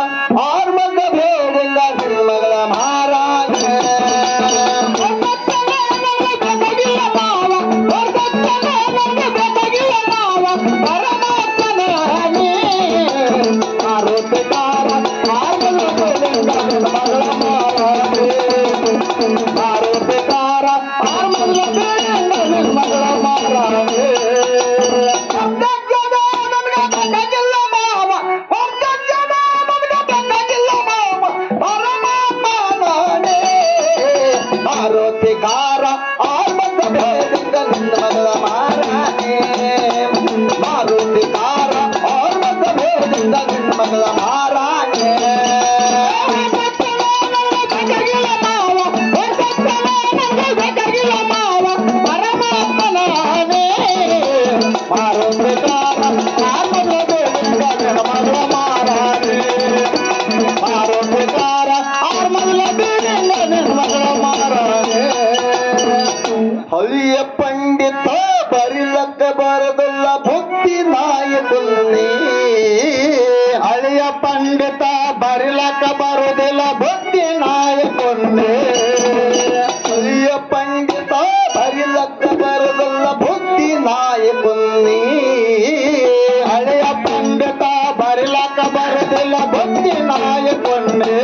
ಆರ್ಮದ ಭೇದಿಂದ ಮಗಳ ಮಹಾರಾಜ ಹಳಿಯ ಪಂಡಿತ ಬರಿಲಕ್ಕ ಬರದಲ್ಲ ಭಕ್ತಿ ನಾಯಕುನ್ನಿ ಹಳಿಯ ಪಂಡಿತ ಬರಿಲಕ್ಕ ಬರುದಿಲ್ಲ ಭಕ್ತಿ ನಾಯಕುನ್ನಿ ಹಳಿಯ ಪಂಡಿತ ಬರಿಲಕ್ಕ ಬರದಲ್ಲ ಭಕ್ತಿ ನಾಯಕುನ್ನಿ ಹಳೆಯ ಪಂಡಿತ ಬರಿಲಕ್ಕ ಬರುದಿಲ್ಲ ಭಕ್ತಿ ನಾಯಕುನ್ನಿ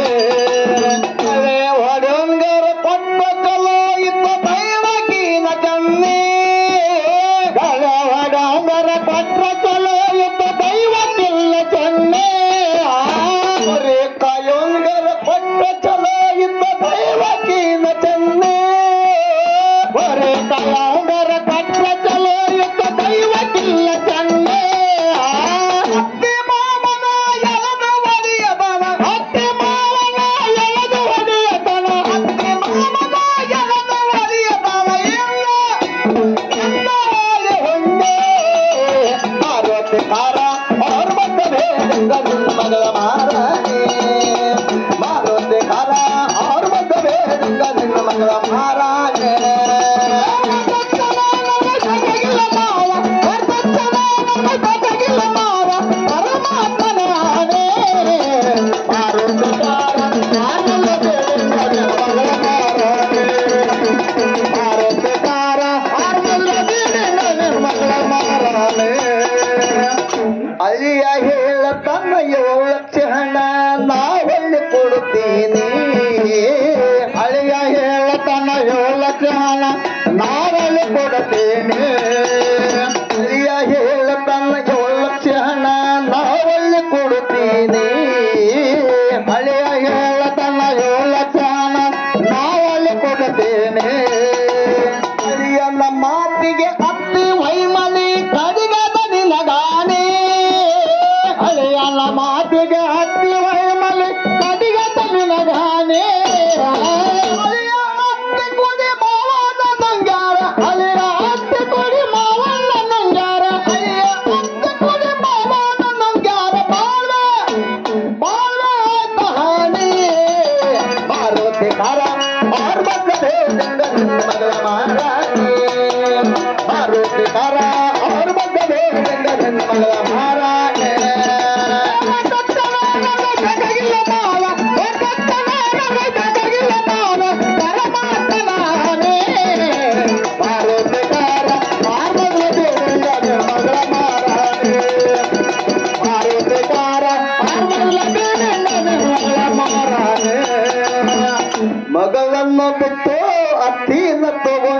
ಅಳಿಯ ಹೇಳ ತನ್ನ 7 ಲಕ್ಷ ಹಣ ನಾವಲ್ಲಿ ಕೊಡುತ್ತೀನಿ ಅಳಿಯ ಹೇಳ ತನ್ನ 7 ಲಕ್ಷ ಹಣ ನಾವಲ್ಲಿ ಕೊಡುತ್ತೇನೆ ಅಳಿಯ ಹೇಳ ತನ್ನ 7 ಲಕ್ಷ ಹಣ ನಾವಲ್ಲಿ ಕೊಡುತ್ತೀನಿ ಅಳಿಯ ಹೇಳ ತನ್ನ 7 ಲಕ್ಷ ಹಣ ನಾವಲ್ಲಿ ಕೊಡುತ್ತೇನೆ ಅಳಿಯನ ಮಾತಿಗೆ ಅತ್ತಿ ವೈಮನಿ ಕಡಿಗದ ನಿನಗಾನೆ ಅಳಿಯನ ಮಾತಿಗೆ ಹತ್ತಿ ವೈಮಲಿ ಕಡಿಗದ ನಿನಗಾನೆ ಅಳಿಯ ಹತ್ತಿ ಕುಡಿ ಮಾವನ ನಂಗಾರ ಅಳಿಯ ಹತ್ತಿ ಕುಡಿ ಮಾವನ ನಂಗಾರ ಅಳಿಯ ಹತ್ತಿ ಕುಡಿ ಮಾವನ ನಂಗಾರ ಬಾಳ ಕಹಾನಿ ಮಾರುತಿ ಕಾರ और बदले मगला महारानी मारुति कार और बदले मगला महारानी ಮಗಳನ್ನು ಬಿಟ್ಟು ಅತ್ತಿನ ತಗೊಂಡು